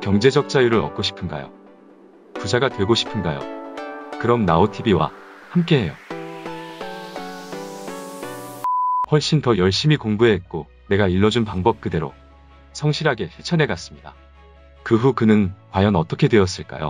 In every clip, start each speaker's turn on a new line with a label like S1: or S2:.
S1: 경제적 자유를 얻고 싶은가요? 부자가 되고 싶은가요? 그럼 나우TV와 함께해요. 훨씬 더 열심히 공부했고 내가 일러준 방법 그대로 성실하게 실천해갔습니다. 그 후 그는 과연 어떻게 되었을까요?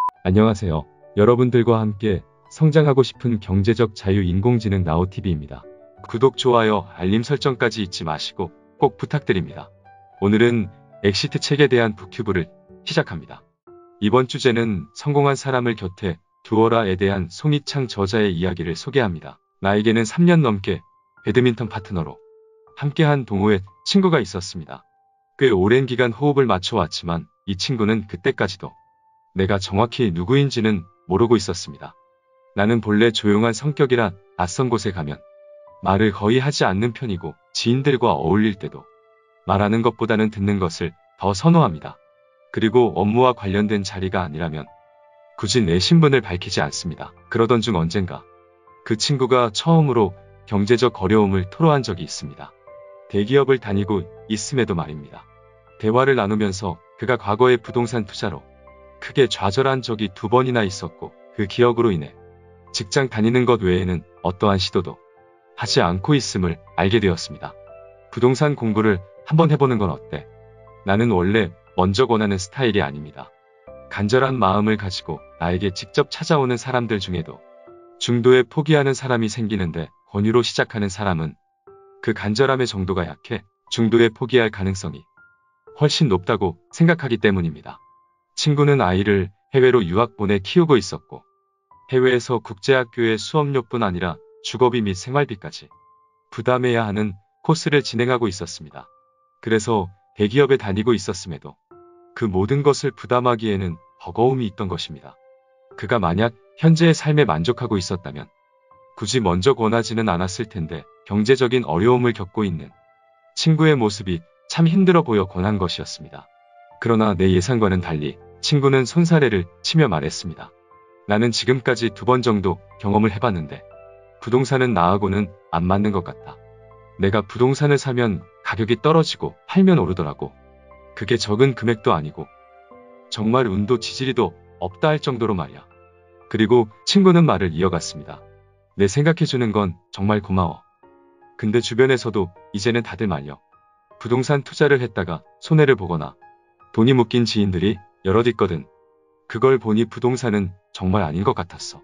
S1: 안녕하세요. 여러분들과 함께 성장하고 싶은 경제적 자유 인공지능 나우TV입니다. 구독, 좋아요, 알림 설정까지 잊지 마시고 꼭 부탁드립니다. 오늘은 엑시트 책에 대한 북튜브를 시작합니다. 이번 주제는 성공한 사람을 곁에 두어라에 대한 송희창 저자의 이야기를 소개합니다. 나에게는 3년 넘게 배드민턴 파트너로 함께한 동호회 친구가 있었습니다. 꽤 오랜 기간 호흡을 맞춰왔지만 이 친구는 그때까지도 내가 정확히 누구인지는 모르고 있었습니다. 나는 본래 조용한 성격이라 낯선 곳에 가면 말을 거의 하지 않는 편이고 지인들과 어울릴 때도 말하는 것보다는 듣는 것을 더 선호합니다. 그리고 업무와 관련된 자리가 아니라면 굳이 내 신분을 밝히지 않습니다. 그러던 중 언젠가 그 친구가 처음으로 경제적 어려움을 토로한 적이 있습니다. 대기업을 다니고 있음에도 말입니다. 대화를 나누면서 그가 과거의 부동산 투자로 크게 좌절한 적이 2번이나 있었고 그 기억으로 인해 직장 다니는 것 외에는 어떠한 시도도 하지 않고 있음을 알게 되었습니다. 부동산 공부를 한번 해보는 건 어때? 나는 원래 먼저 권하는 스타일이 아닙니다. 간절한 마음을 가지고 나에게 직접 찾아오는 사람들 중에도 중도에 포기하는 사람이 생기는데 권유로 시작하는 사람은 그 간절함의 정도가 약해 중도에 포기할 가능성이 훨씬 높다고 생각하기 때문입니다. 친구는 아이를 해외로 유학 보내 키우고 있었고 해외에서 국제학교의 수업료뿐 아니라 주거비 및 생활비까지 부담해야 하는 코스를 진행하고 있었습니다. 그래서 대기업에 다니고 있었음에도 그 모든 것을 부담하기에는 버거움이 있던 것입니다. 그가 만약 현재의 삶에 만족하고 있었다면 굳이 먼저 권하지는 않았을 텐데 경제적인 어려움을 겪고 있는 친구의 모습이 참 힘들어 보여 권한 것이었습니다. 그러나 내 예상과는 달리 친구는 손사래를 치며 말했습니다. 나는 지금까지 2번 정도 경험을 해봤는데 부동산은 나하고는 안 맞는 것 같다. 내가 부동산을 사면 가격이 떨어지고 팔면 오르더라고. 그게 적은 금액도 아니고 정말 운도 지지리도 없다 할 정도로 말이야. 그리고 친구는 말을 이어갔습니다. 내 생각해주는 건 정말 고마워. 근데 주변에서도 이제는 다들 말려. 부동산 투자를 했다가 손해를 보거나 돈이 묶인 지인들이 여럿 있거든. 그걸 보니 부동산은 정말 아닌 것 같았어.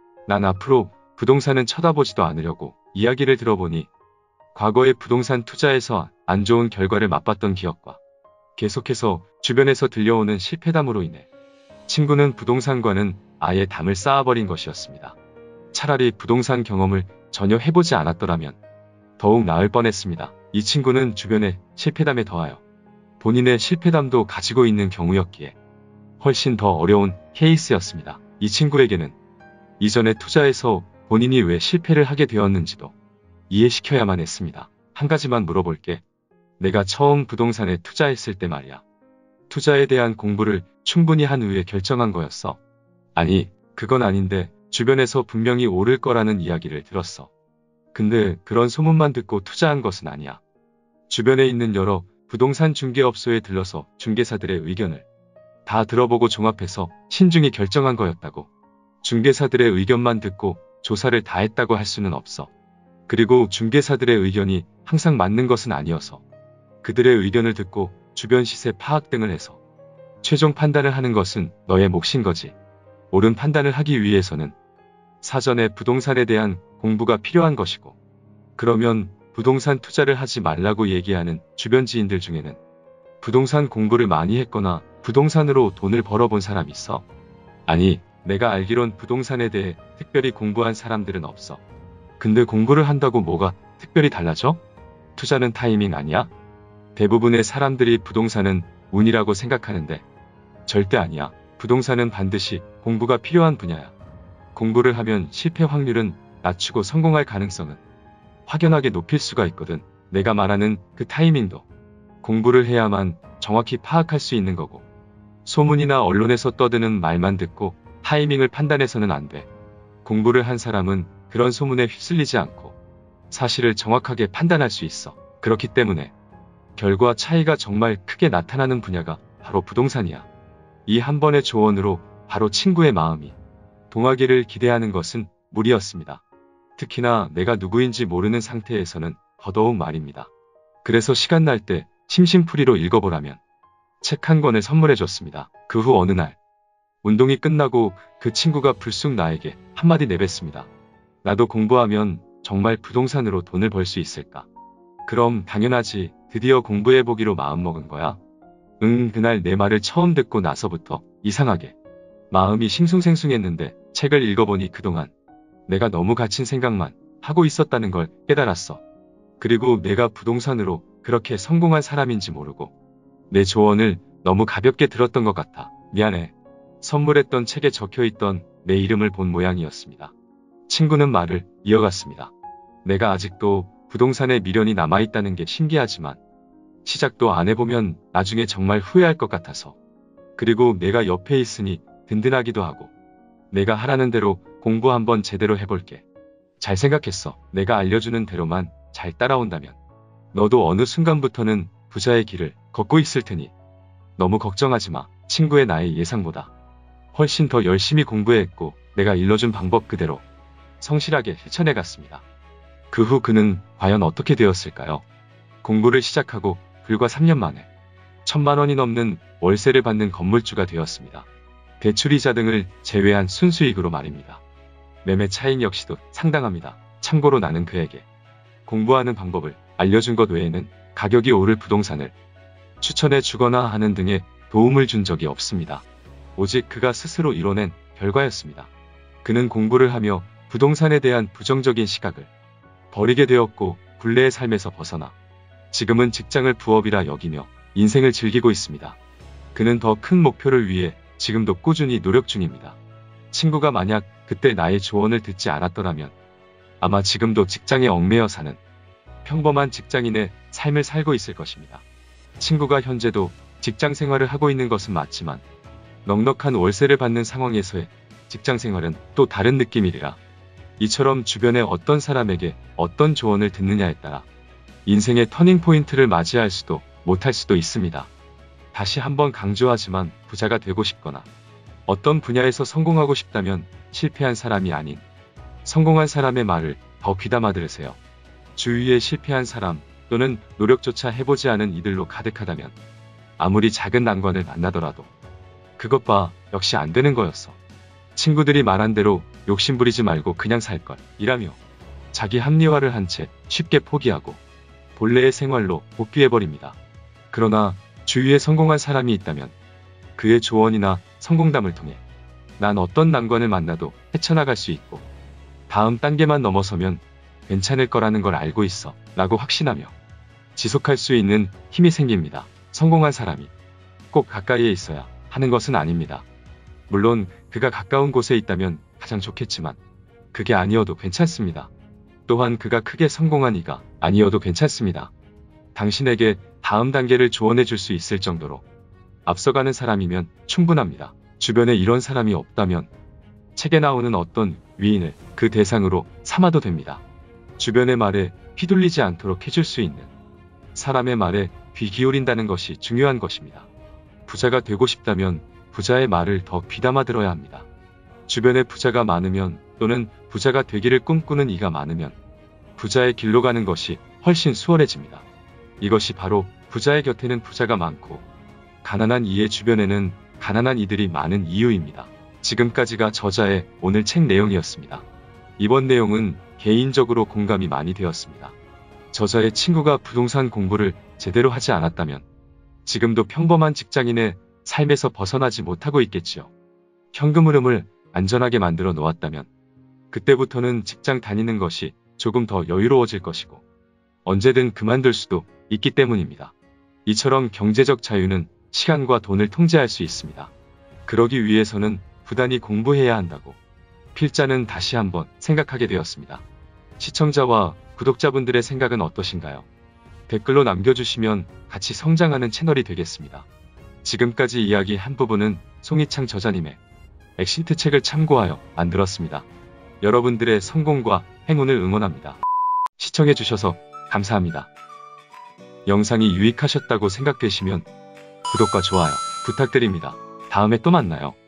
S1: 난 앞으로 부동산은 쳐다보지도 않으려고. 이야기를 들어보니 과거에 부동산 투자에서 안 좋은 결과를 맛봤던 기억과 계속해서 주변에서 들려오는 실패담으로 인해 친구는 부동산과는 아예 담을 쌓아버린 것이었습니다. 차라리 부동산 경험을 전혀 해보지 않았더라면 더욱 나을 뻔했습니다. 이 친구는 주변의 실패담에 더하여 본인의 실패담도 가지고 있는 경우였기에 훨씬 더 어려운 케이스였습니다. 이 친구에게는 이전에 투자에서 본인이 왜 실패를 하게 되었는지도 이해시켜야만 했습니다. 한 가지만 물어볼게. 내가 처음 부동산에 투자했을 때 말이야. 투자에 대한 공부를 충분히 한 후에 결정한 거였어. 아니, 그건 아닌데 주변에서 분명히 오를 거라는 이야기를 들었어. 근데 그런 소문만 듣고 투자한 것은 아니야. 주변에 있는 여러 부동산 중개업소에 들러서 중개사들의 의견을 다 들어보고 종합해서 신중히 결정한 거였다고. 중개사들의 의견만 듣고 조사를 다 했다고 할 수는 없어. 그리고 중개사들의 의견이 항상 맞는 것은 아니어서 그들의 의견을 듣고 주변 시세 파악 등을 해서 최종 판단을 하는 것은 너의 몫인 거지. 옳은 판단을 하기 위해서는 사전에 부동산에 대한 공부가 필요한 것이고, 그러면 부동산 투자를 하지 말라고 얘기하는 주변 지인들 중에는 부동산 공부를 많이 했거나 부동산으로 돈을 벌어본 사람이 있어? 아니, 내가 알기론 부동산에 대해 특별히 공부한 사람들은 없어. 근데 공부를 한다고 뭐가 특별히 달라져? 투자는 타이밍 아니야? 대부분의 사람들이 부동산은 운이라고 생각하는데 절대 아니야. 부동산은 반드시 공부가 필요한 분야야. 공부를 하면 실패 확률은 낮추고 성공할 가능성은 확연하게 높일 수가 있거든. 내가 말하는 그 타이밍도 공부를 해야만 정확히 파악할 수 있는 거고, 소문이나 언론에서 떠드는 말만 듣고 타이밍을 판단해서는 안 돼. 공부를 한 사람은 그런 소문에 휩쓸리지 않고 사실을 정확하게 판단할 수 있어. 그렇기 때문에 결과 차이가 정말 크게 나타나는 분야가 바로 부동산이야. 이 한 번의 조언으로 바로 친구의 마음이 동하기를 기대하는 것은 무리였습니다. 특히나 내가 누구인지 모르는 상태에서는 더더욱 말입니다. 그래서 시간 날 때 심심풀이로 읽어보라면 책 한 권을 선물해줬습니다. 그 후 어느 날 운동이 끝나고 그 친구가 불쑥 나에게 한마디 내뱉습니다. 나도 공부하면 정말 부동산으로 돈을 벌 수 있을까? 그럼 당연하지. 드디어 공부해보기로 마음먹은 거야. 그날 내 말을 처음 듣고 나서부터 이상하게 마음이 싱숭생숭했는데 책을 읽어보니 그동안 내가 너무 갇힌 생각만 하고 있었다는 걸 깨달았어. 그리고 내가 부동산으로 그렇게 성공한 사람인지 모르고 내 조언을 너무 가볍게 들었던 것 같아. 미안해. 선물했던 책에 적혀있던 내 이름을 본 모양이었습니다. 친구는 말을 이어갔습니다. 내가 아직도 부동산에 미련이 남아있다는 게 신기하지만 시작도 안 해보면 나중에 정말 후회할 것 같아서. 그리고 내가 옆에 있으니 든든하기도 하고 내가 하라는 대로 공부 한번 제대로 해볼게. 잘 생각했어. 내가 알려주는 대로만 잘 따라온다면 너도 어느 순간부터는 부자의 길을 걷고 있을 테니 너무 걱정하지 마. 친구의 나의 예상보다 훨씬 더 열심히 공부했고 내가 일러준 방법 그대로 성실하게 실천해갔습니다. 그 후 그는 과연 어떻게 되었을까요? 공부를 시작하고 불과 3년 만에 1,000만 원이 넘는 월세를 받는 건물주가 되었습니다. 대출이자 등을 제외한 순수익으로 말입니다. 매매 차익 역시도 상당합니다. 참고로 나는 그에게 공부하는 방법을 알려준 것 외에는 가격이 오를 부동산을 추천해 주거나 하는 등의 도움을 준 적이 없습니다. 오직 그가 스스로 이뤄낸 결과였습니다. 그는 공부를 하며 부동산에 대한 부정적인 시각을 버리게 되었고 굴레의 삶에서 벗어나 지금은 직장을 부업이라 여기며 인생을 즐기고 있습니다. 그는 더 큰 목표를 위해 지금도 꾸준히 노력 중입니다. 친구가 만약 그때 나의 조언을 듣지 않았더라면 아마 지금도 직장에 얽매여 사는 평범한 직장인의 삶을 살고 있을 것입니다. 친구가 현재도 직장 생활을 하고 있는 것은 맞지만 넉넉한 월세를 받는 상황에서의 직장 생활은 또 다른 느낌이리라. 이처럼 주변의 어떤 사람에게 어떤 조언을 듣느냐에 따라 인생의 터닝포인트를 맞이할 수도 못할 수도 있습니다. 다시 한번 강조하지만 부자가 되고 싶거나 어떤 분야에서 성공하고 싶다면 실패한 사람이 아닌 성공한 사람의 말을 더 귀담아 들으세요. 주위에 실패한 사람 또는 노력조차 해보지 않은 이들로 가득하다면 아무리 작은 난관을 만나더라도 그것 봐 역시 안 되는 거였어. 친구들이 말한 대로 욕심부리지 말고 그냥 살걸 이라며 자기 합리화를 한 채 쉽게 포기하고 본래의 생활로 복귀해버립니다. 그러나 주위에 성공한 사람이 있다면 그의 조언이나 성공담을 통해 난 어떤 난관을 만나도 헤쳐나갈 수 있고 다음 단계만 넘어서면 괜찮을 거라는 걸 알고 있어 라고 확신하며 지속할 수 있는 힘이 생깁니다. 성공한 사람이 꼭 가까이에 있어야 하는 것은 아닙니다. 물론 그가 가까운 곳에 있다면 가장 좋겠지만 그게 아니어도 괜찮습니다. 또한 그가 크게 성공한 이가 아니어도 괜찮습니다. 당신에게 다음 단계를 조언해 줄 수 있을 정도로 앞서가는 사람이면 충분합니다. 주변에 이런 사람이 없다면 책에 나오는 어떤 위인을 그 대상으로 삼아도 됩니다. 주변의 말에 휘둘리지 않도록 해줄 수 있는 사람의 말에 귀 기울인다는 것이 중요한 것입니다. 부자가 되고 싶다면 부자의 말을 더 귀담아 들어야 합니다. 주변에 부자가 많으면 또는 부자가 되기를 꿈꾸는 이가 많으면 부자의 길로 가는 것이 훨씬 수월해집니다. 이것이 바로 부자의 곁에는 부자가 많고 가난한 이의 주변에는 가난한 이들이 많은 이유입니다. 지금까지가 저자의 오늘 책 내용이었습니다. 이번 내용은 개인적으로 공감이 많이 되었습니다. 저자의 친구가 부동산 공부를 제대로 하지 않았다면 지금도 평범한 직장인의 삶에서 벗어나지 못하고 있겠지요. 현금 흐름을 안전하게 만들어 놓았다면 그때부터는 직장 다니는 것이 조금 더 여유로워질 것이고 언제든 그만둘 수도 있기 때문입니다. 이처럼 경제적 자유는 시간과 돈을 통제할 수 있습니다. 그러기 위해서는 부단히 공부해야 한다고 필자는 다시 한번 생각하게 되었습니다. 시청자와 구독자분들의 생각은 어떠신가요? 댓글로 남겨주시면 같이 성장하는 채널이 되겠습니다. 지금까지 이야기한 부분은 송희창 저자님의 엑시트 책을 참고하여 만들었습니다. 여러분들의 성공과 행운을 응원합니다. 시청해주셔서 감사합니다. 영상이 유익하셨다고 생각되시면 구독과 좋아요 부탁드립니다. 다음에 또 만나요.